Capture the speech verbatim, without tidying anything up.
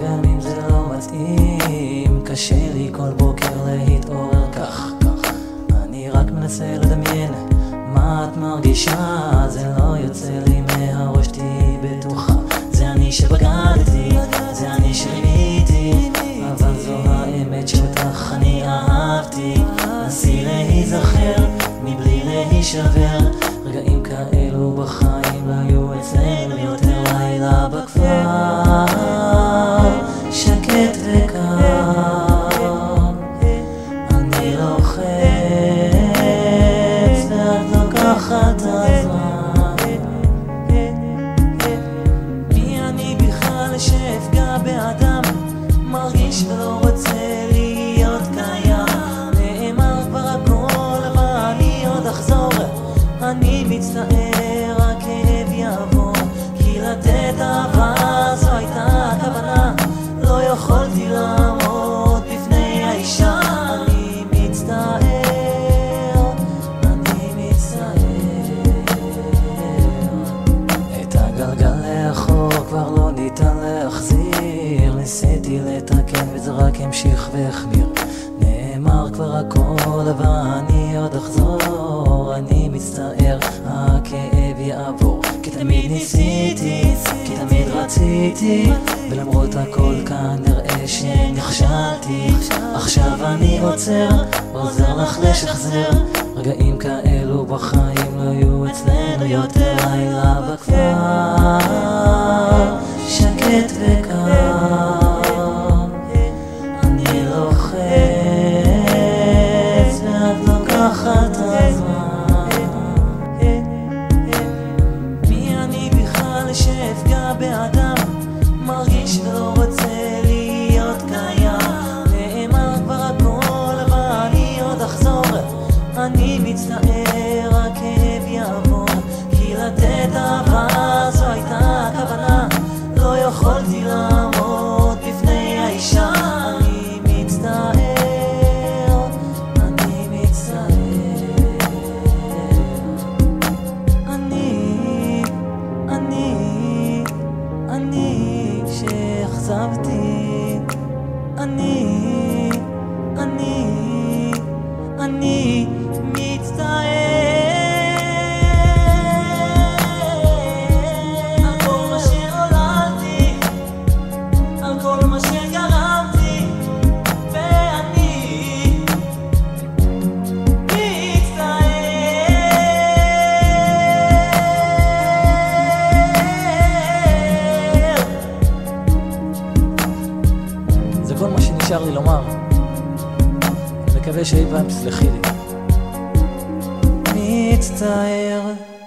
גם אם זה לא מתאים, קשה לי כל בוקר להתעורר כך. אני רק מנסה לדמיין מה את מרגישה, זה לא יוצא לי מהראש, תהי בטוחה. זה אני שבגדתי, זה אני שרימיתי, אבל זו האמת שאותך אני אהבתי. נסי להיזכר מבלי להישבר, רגעים כאלו בחיים לא היו אצלנו יותר. לילה בכפר שקט וקר, אני לוחץ ואת לוקחת הזמן. מי אני בכלל שאפגע באדם מרגיש ולא רוצה להיות קיים? נאמר כבר הכל אבל אני עוד אחזור. אני מצטער, הכאב יעבור, כי לתת אהבה זו הייתה הכוונה. לא יכולתי לעמוד בפני האישה. אני מצטער, אני מצטער. את הגלגל לאחור כבר לא ניתן להחזיר, ניסיתי לתקן וזה רק המשיך והחמיר. נאמר כבר הכל אבל אני עוד אחזור. אני מצטער, הכאב יעבור, כי תמיד ניסיתי, כי תמיד רציתי, ולמרות הכל כנראה שנכשלתי. עכשיו אני עוצר, עוזר לך לשחזר, רגעים כאלו בחיים לא היו אצלנו יותר. לילה בכפר שקט וקר, אני לוחץ ואת לוקחת הזמן. מי אני בכלל שאפגע באדם מרגיש ולא רוצה להיות קיים? נאמר כבר הכל אבל אני עוד אחזור. אני מצטער, הכאב יעבור, כי לתת אהבה זו הייתה הכוונה. לא יכולתי לעמוד בפני האישה. אני מצטער, אני מצטער. אני, אני, אני שאכזבתי. אני, אני, אני מצטער. על כל מה שעוללתי, על כל מה שגרמתי, ואני מצטער. זה כל מה שנשאר לי לומר. אני מקווה שאי פעם תסלחי לי. מצטער.